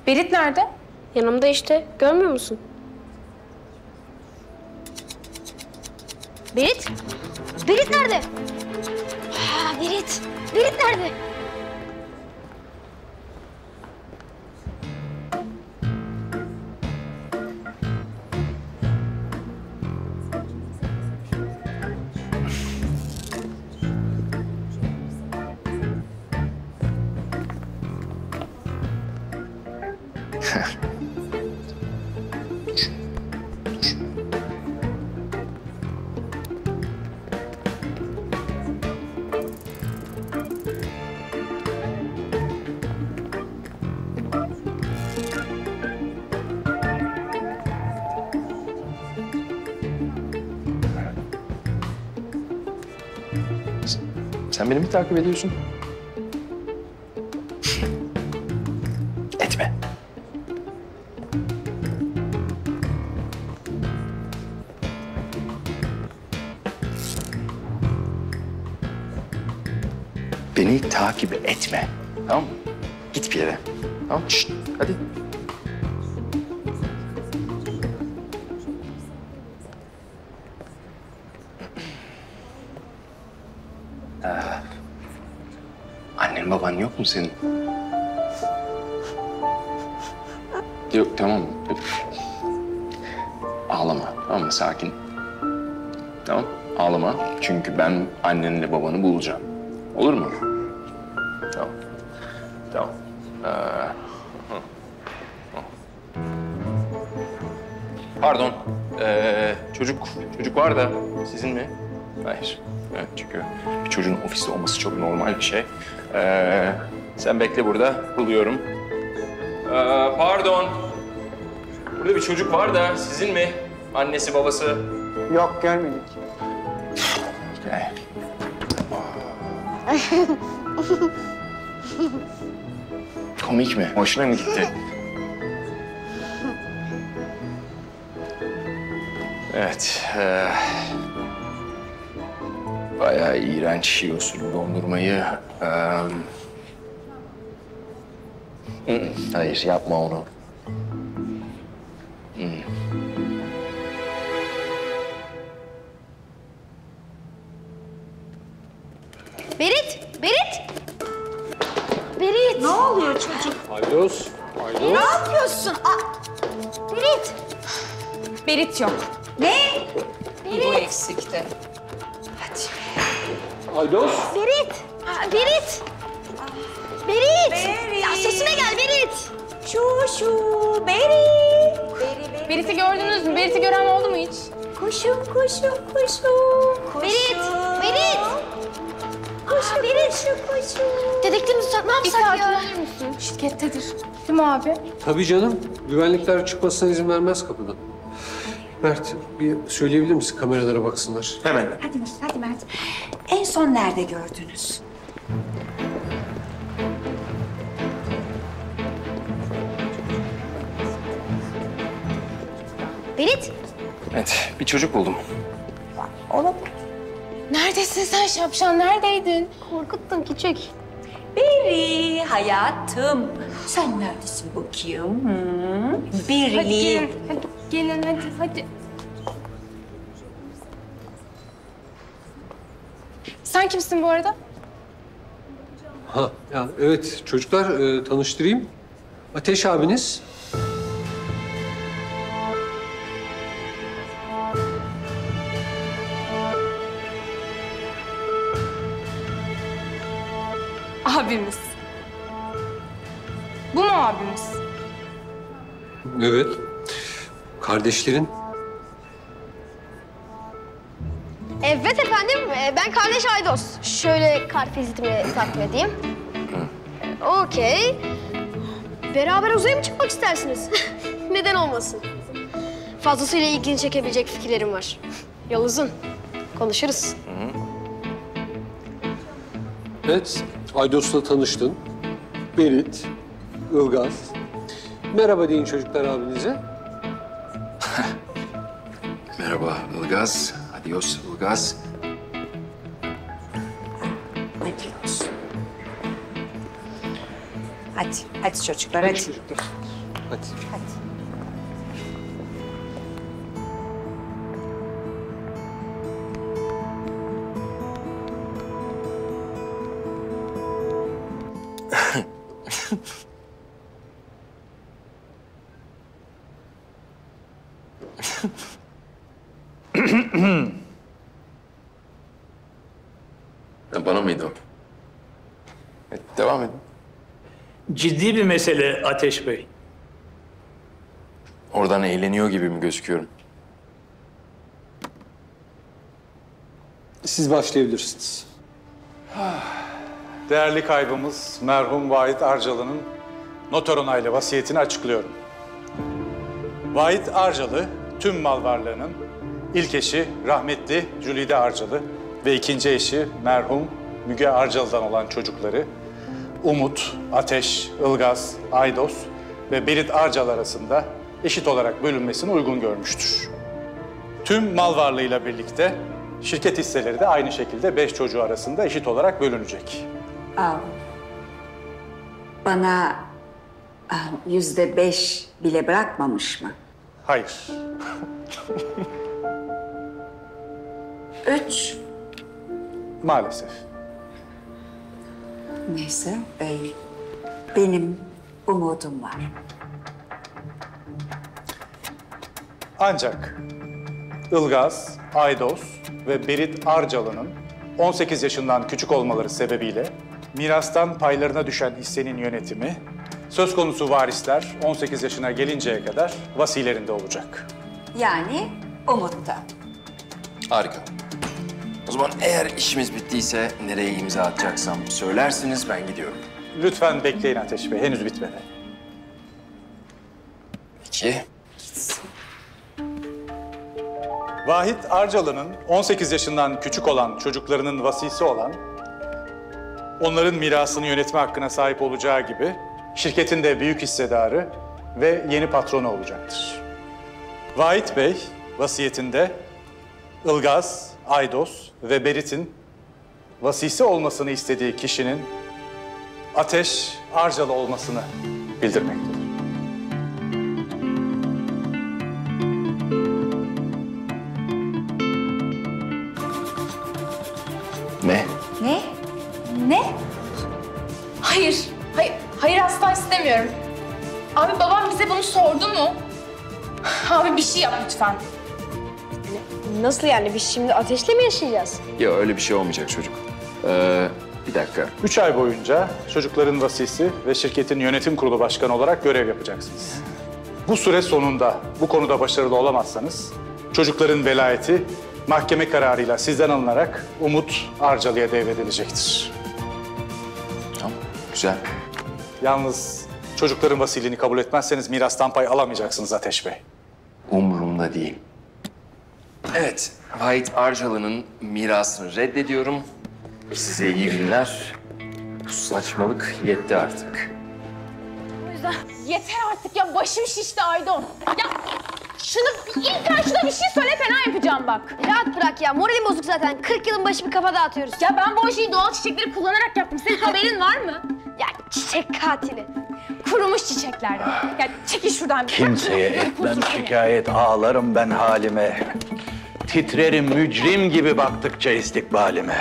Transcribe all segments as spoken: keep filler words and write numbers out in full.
Berit nerede? Yanımda işte. Görmüyor musun? Berit? Berit nerede? Ha, Berit. Berit nerede? Sen beni mi takip ediyorsun? Etme. Beni takip etme. Tamam mı? Git bir yere. Tamam mı? Şşt, hadi. Ee, annen baban yok mu senin? Yok, tamam mı? Ağlama, tamam mı? Sakin. Tamam, ağlama. Çünkü ben annenle babanı bulacağım. Olur mu? Tamam. Tamam. Ee, hı. Hı. Pardon. Ee, çocuk, çocuk var da sizin mi? Hayır. Evet, çünkü bir çocuğun ofiste olması çok normal bir şey. Ee, sen bekle burada, buluyorum. Ee, pardon. Burada bir çocuk var da sizin mi? Annesi, babası? Yok, görmedik. Okay. Komik mi? Hoşuna mı gitti? Evet. E, bayağı iğrenç yiyorsun dondurmayı. E, hayır, yapma onu. Hmm. Berit! Berit! Berit! Ne oluyor çocuk? Aydos, Aydos. Ne yapıyorsun? Aa, Berit! Berit yok. ne? Bu eksikti. Aydos. Berit! Aa, Berit! Berit! Berit! Ya sesime gel Berit! Şu şu, Beri. Beri, Beri. Berit'i gördünüz mü? Berit'i gören oldu mu hiç? Kuşum, kuşum, kuşum. Berit! Berit! Kuşum, Berit! kuşum, kuşum. Dedektifimizi tutsak ne Bir yapsak sakin ya? olur musun? Şirkettedir. Değil mi abi? Tabii canım. Güvenlikler çıkmasına izin vermez kapıdan. Mert, bir söyleyebilir misin? Kameralara baksınlar. Hemen. Hadi Mert, hadi Mert. En son nerede gördünüz? Berit! Evet, bir çocuk buldum. Olabilir. Neredesin sen şapşal? Neredeydin? Korkuttun küçük. Beri, hayatım. Sen neredesin bakayım? Hı? Hadi Beri. gelin. Hadi gelin hadi hadi. Sen kimsin bu arada? Ha, ya evet çocuklar e, tanıştırayım. Ateş abiniz. Abimiz. Bu mu abimiz? Evet. Kardeşlerin. Evet efendim, ee, ben kardeş Aydos. Şöyle kartvizitimi takdim edeyim. Ee, Okey. Beraber uzaya mı çıkmak istersiniz? Neden olmasın? Fazlasıyla ilgini çekebilecek fikirlerim var. Yol uzun. Konuşuruz. Evet. Aydos'la tanıştın. Berit, Ilgaz. Merhaba deyin çocuklar abinize. Merhaba Ilgaz. Adios Ilgaz. Hadi, hadi çocuklar, hadi. Çocuklar. Hadi. Hadi. Bana mıydı o? Evet, devam edin. Ciddi bir mesele Ateş Bey. Oradan eğleniyor gibi mi gözüküyorum? Siz başlayabilirsiniz. Değerli kaybımız merhum Vahit Arcalı'nın noter onaylı vasiyetini açıklıyorum. Vahit Arcalı tüm mal varlığının ilk eşi rahmetli Jülide Arcalı ve ikinci eşi merhum Müge Arcalı'dan olan çocukları Umut, Ateş, Ilgaz, Aydos ve Berit Arcalı arasında eşit olarak bölünmesini uygun görmüştür. Tüm mal varlığıyla birlikte şirket hisseleri de aynı şekilde beş çocuğu arasında eşit olarak bölünecek. Al. Bana ah, yüzde beş bile bırakmamış mı? Hayır. Üç. Maalesef. Neyse bey, benim umudum var. Ancak Ilgaz, Aydos ve Berit Arcalı'nın on sekiz yaşından küçük olmaları sebebiyle mirastan paylarına düşen hissenin yönetimi söz konusu varisler on sekiz yaşına gelinceye kadar vasilerinde olacak. Yani umutta. Harika. O zaman eğer işimiz bittiyse nereye imza atacaksam söylersiniz, ben gidiyorum. Lütfen bekleyin Ateş Bey, henüz bitmedi. İki. Vahit Arcalı'nın on sekiz yaşından küçük olan çocuklarının vasisi olan, onların mirasını yönetme hakkına sahip olacağı gibi şirketin de büyük hissedarı ve yeni patronu olacaktır. Vahit Bey vasiyetinde Ilgaz, Aydos ve Berit'in vasisi olmasını istediği kişinin Ateş Arcalı olmasını bildirmektedir. Ne? Ne? Ne? Hayır, hayır, hayır asla istemiyorum. Abi babam bize bunu sordu mu? Abi bir şey yap lütfen. Nasıl yani? Biz şimdi ateşle mi yaşayacağız? Ya öyle bir şey olmayacak çocuk. Ee, bir dakika. Üç ay boyunca çocukların vasisi ve şirketin yönetim kurulu başkanı olarak görev yapacaksınız. Bu süre sonunda bu konuda başarılı olamazsanız çocukların velayeti mahkeme kararıyla sizden alınarak Umut Arcalı'ya devredilecektir. Tamam, güzel. Yalnız çocukların vasiliğini kabul etmezseniz mirastan pay alamayacaksınız Ateş Bey. Umurumda değil. Evet, Vahit Arcalı'nın mirasını reddediyorum. Size iyi günler. Bu saçmalık yetti artık. Yeter artık ya, başım şişti Aydon. Ya şunu, İlker şuna bir şey söyle, fena yapacağım bak. Rahat bırak ya. Moralim bozuk zaten. kırk yılın başı bir kafa dağıtıyoruz. Ya ben bu şeyi doğal çiçekleri kullanarak yaptım. Senin haberin var mı? Ya çiçek katili. Kurumuş çiçekler. Ya çekil şuradan. Kimseye etmem şikayet, ağlarım ben halime. Titrerim mücrim gibi baktıkça istikbalime.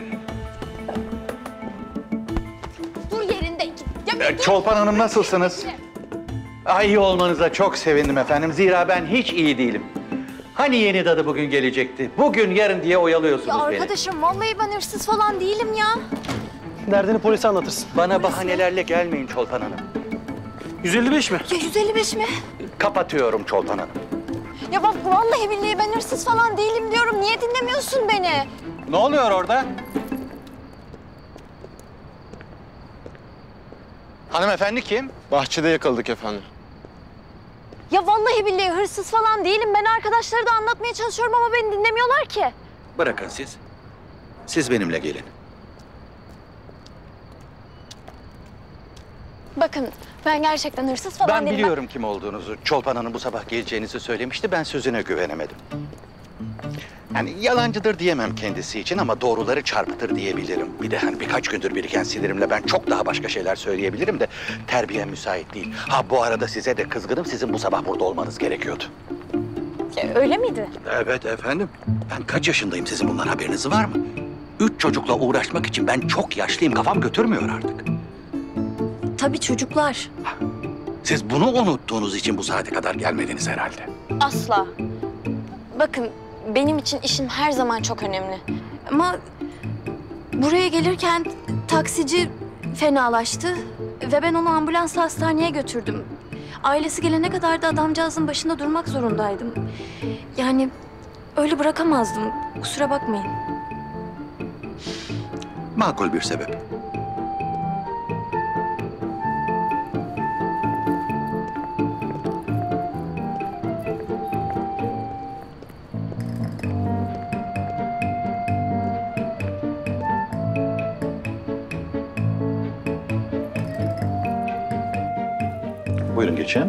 Dur yerinde. Ya bir Ee, dur. Çolpan Hanım nasılsınız? Ah, iyi olmanıza çok sevindim efendim. Zira ben hiç iyi değilim. Hani yeni dadı bugün gelecekti? Bugün yarın diye oyalıyorsunuz Ya beni. arkadaşım vallahi ben hırsız falan değilim ya. Derdini polise anlatırsın. Bana bahanelerle gelmeyin Çolpan Hanım. yüz elli beş mi? Ya yüz elli beş mi? Kapatıyorum Çolpan Hanım. Ya bak vallahi billahi ben hırsız falan değilim diyorum. Niye dinlemiyorsun beni? Ne oluyor orada? Hanımefendi kim? Bahçede yakaladık efendim. Ya vallahi billahi hırsız falan değilim. Ben arkadaşlara da anlatmaya çalışıyorum ama beni dinlemiyorlar ki. Bırakın siz. Siz benimle gelin. Bakın ben gerçekten hırsız falan Ben değilim. biliyorum kim olduğunuzu. Çolpan Hanım bu sabah geleceğinizi söylemişti. Ben sözüne güvenemedim. Yani yalancıdır diyemem kendisi için ama doğruları çarpıtır diyebilirim. Bir de hani birkaç gündür biriken sinirimle ben çok daha başka şeyler söyleyebilirim de terbiyem müsait değil. Ha bu arada size de kızgınım. Sizin bu sabah burada olmanız gerekiyordu. Öyle miydi? Evet efendim. Ben kaç yaşındayım, sizin bundan haberiniz var mı? Üç çocukla uğraşmak için ben çok yaşlıyım. Kafam götürmüyor artık. Tabii çocuklar. Siz bunu unuttuğunuz için bu saate kadar gelmediniz herhalde. Asla. Bakın benim için işim her zaman çok önemli. Ama buraya gelirken taksici fenalaştı ve ben onu ambulansla hastaneye götürdüm. Ailesi gelene kadar da adamcağızın başında durmak zorundaydım. Yani öyle bırakamazdım. Kusura bakmayın. Makul bir sebep. Buyurun geçin.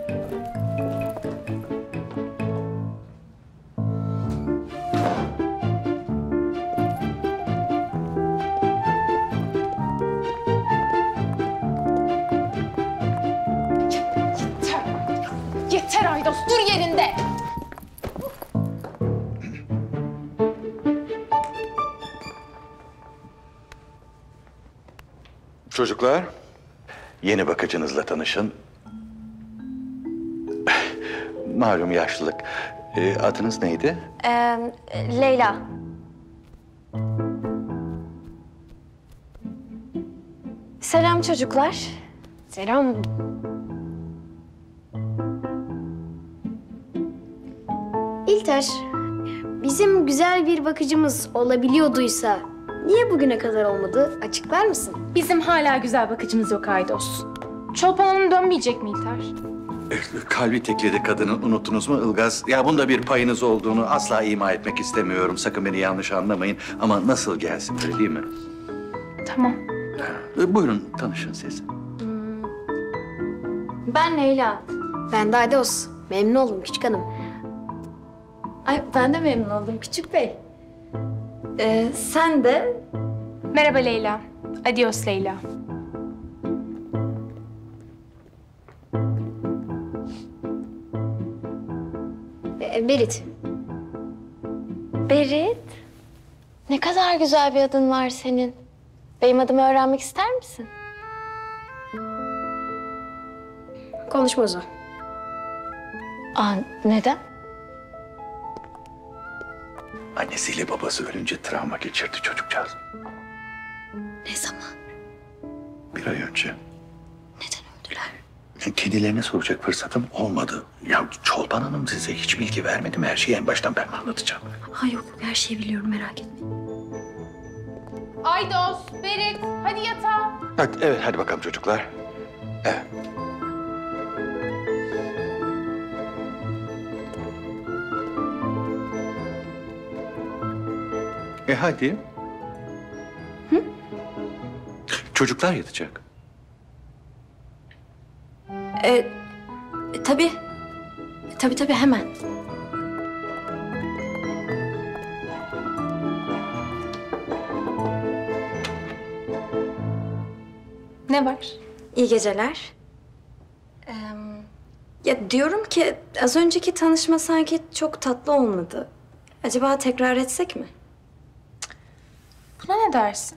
Yeter. Yeter Aydos, dur yerinde. Çocuklar, yeni bakıcınızla tanışın. Malum yaşlılık. Ee, adınız neydi? Ee, Leyla. Selam çocuklar. Selam. İlter, bizim güzel bir bakıcımız olabiliyorduysa niye bugüne kadar olmadı? Açıklar mısın? Bizim hala güzel bakıcımız yok Aydos. Çolpan Hanım dönmeyecek mi İlter? Kalbi tekledi kadını, unuttunuz mu Ilgaz? Ya bunda bir payınız olduğunu asla ima etmek istemiyorum. Sakın beni yanlış anlamayın. Ama nasıl gelsin, öyle değil mi? Tamam. Ee, Buyurun tanışın siz. Ben Leyla. Ben de Aydos. Memnun oldum küçük hanım. Ay ben de memnun oldum küçük bey. Ee, sen de Merhaba Leyla. Adios Leyla. Ee, Berit. Berit. Ne kadar güzel bir adın var senin. Benim adımı öğrenmek ister misin? Konuşmaz o. Aa, neden? Annesiyle babası ölünce travma geçirdi çocukcağız. Ne zaman? Bir ay önce. Neden öldüler? Kedilerine soracak fırsatım olmadı. Ya Çolpan Hanım size hiç bilgi vermedim. Her şeyi en baştan ben mi anlatacağım? Ha yok, her şeyi biliyorum, merak etmeyin. Aydos, Berit, hadi yatağa. Hadi, evet, hadi bakalım çocuklar. Evet. E hadi. Hı? Çocuklar yatacak. Ee, tabii. Tabii tabii, hemen. Ne var? İyi geceler. Ee, ya diyorum ki az önceki tanışma sanki çok tatlı olmadı. Acaba tekrar etsek mi? Buna ne dersin?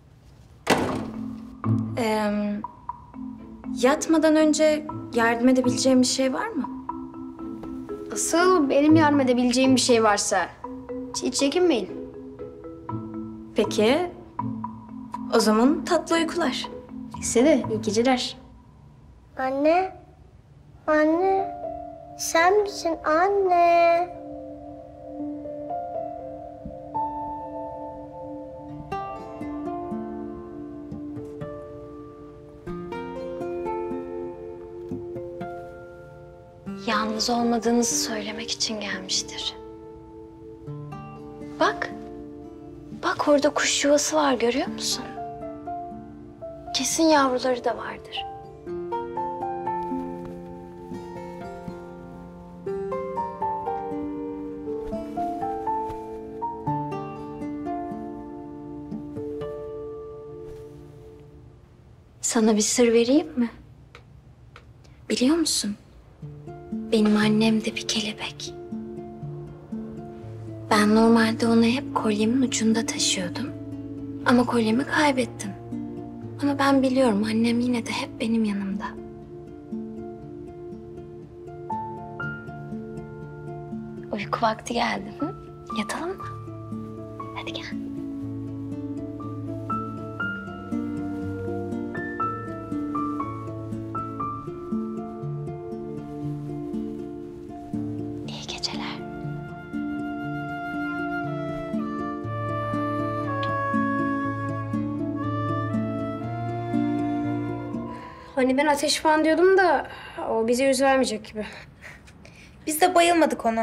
Ee, yatmadan önce yardım edebileceğim bir şey var mı? Asıl benim yardım edebileceğim bir şey varsa hiç çekinmeyin. Peki. O zaman tatlı uykular. Size de iyi geceler. Anne, anne, sen misin anne? Yalnız olmadığınızı söylemek için gelmiştir. Bak. Bak orada kuş yuvası var, görüyor musun? Kesin yavruları da vardır. Sana bir sır vereyim mi? Biliyor musun? Benim annem de bir kelebek. Ben normalde onu hep kolyemin ucunda taşıyordum. Ama kolyemi kaybettim. Ama ben biliyorum annem yine de hep benim yanımda. Uyku vakti geldi. Hı? Yatalım mı? Hadi gel. İyi geceler. Hani ben ateş falan diyordum da o bize yüz vermeyecek gibi. Biz de bayılmadık ona.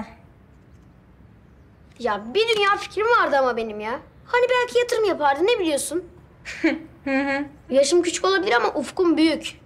Ya bir dünya fikrim vardı ama benim ya. Hani belki yatırım yapardı, ne biliyorsun? Yaşım küçük olabilir ama ufkum büyük.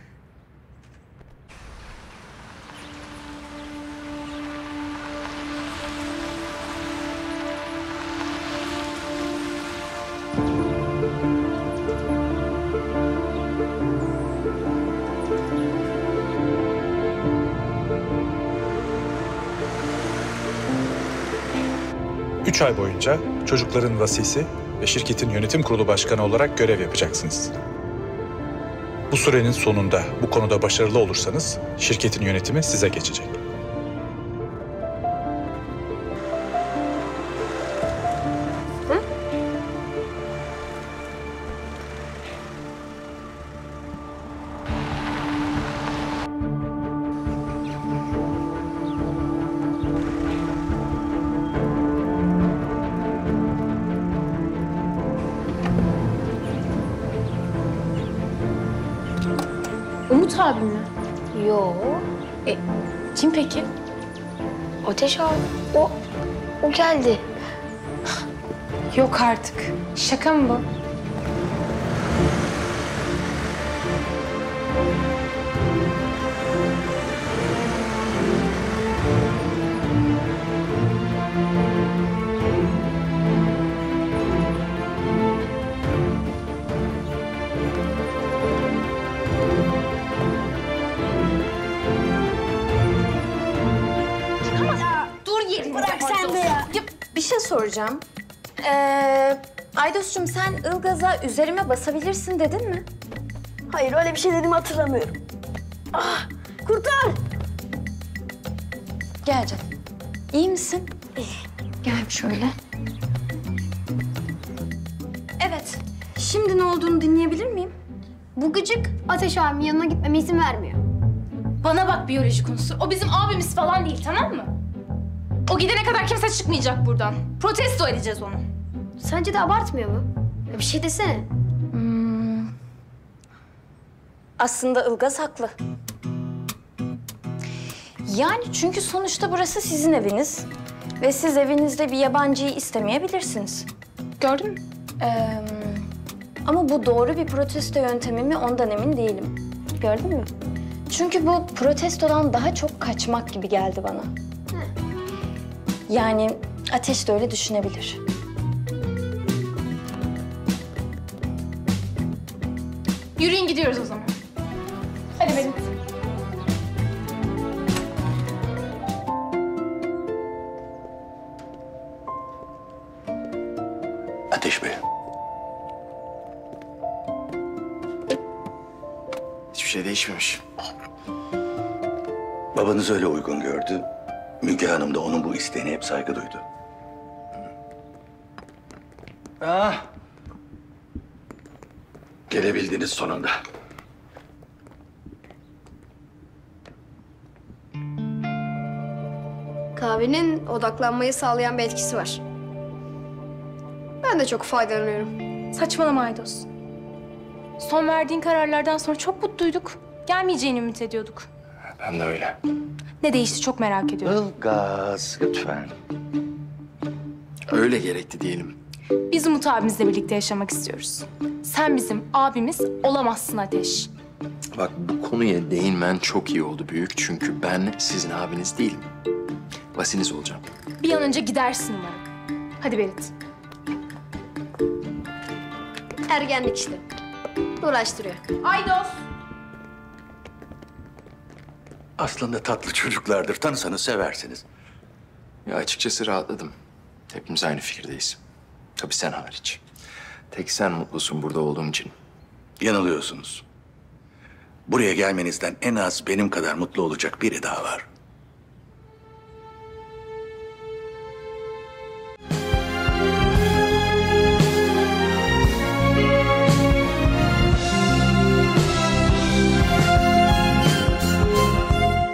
Üç ay boyunca çocukların vasisi ve şirketin yönetim kurulu başkanı olarak görev yapacaksınız. Bu sürenin sonunda bu konuda başarılı olursanız şirketin yönetimi size geçecek. Umut abi mi? Yo. E, kim peki? Ateş abi. O, o geldi. Yok artık. Şaka mı bu? Bırak sen de ya. ya. Bir şey soracağım. Ee, Aydos'cum sen Ilgaz'a üzerime basabilirsin dedin mi? Hayır, öyle bir şey dediğimi hatırlamıyorum. Ah, kurtar! Gel canım. İyi misin? Gel şöyle. Evet. Şimdi ne olduğunu dinleyebilir miyim? Bu gıcık Ateş abimin yanına gitmeme izin vermiyor. Bana bak biyolojik unsur. O bizim abimiz falan değil, tamam mı? O gidene kadar kimse çıkmayacak buradan. Protesto edeceğiz onu. Sence de abartmıyor mu? Ya bir şey desene. Hmm. Aslında Ilgaz haklı. Yani çünkü sonuçta burası sizin eviniz. Ve siz evinizde bir yabancıyı istemeyebilirsiniz. Gördün mü? Ee, ama bu doğru bir protesto yöntemi mi ondan emin değilim. Gördün mü? Çünkü bu protestodan daha çok kaçmak gibi geldi bana. Yani Ateş de öyle düşünebilir. Yürüyün gidiyoruz o zaman. Hadi benim. Ateş Bey. Hiçbir şey değişmemiş. Babanız öyle uygun gördü. Müge Hanım da onun bu isteğine hep saygı duydu. Ah. Gelebildiniz sonunda. Kahvenin odaklanmayı sağlayan bir etkisi var. Ben de çok faydalanıyorum. Saçmalama Aydos. Son verdiğin kararlardan sonra çok mutluyduk. Gelmeyeceğini ümit ediyorduk. Ben de öyle. Ne değişti çok merak ediyorum. Ilgaz, lütfen. Öyle gerekti diyelim. Biz Umut abimizle birlikte yaşamak istiyoruz. Sen bizim abimiz olamazsın Ateş. Bak bu konuya değinmen çok iyi oldu büyük. Çünkü ben sizin abiniz değilim. Vasiniz olacağım. Bir an önce gidersin umarım. Hadi Berit. Ergenlik işte. uğraştırıyor. Aydos. Aslında tatlı çocuklardır. Tanısanız seversiniz. Ya açıkçası rahatladım. Hepimiz aynı fikirdeyiz. Tabii sen hariç. Tek sen mutlusun burada olduğum için. Yanılıyorsunuz. Buraya gelmenizden en az benim kadar mutlu olacak biri daha var.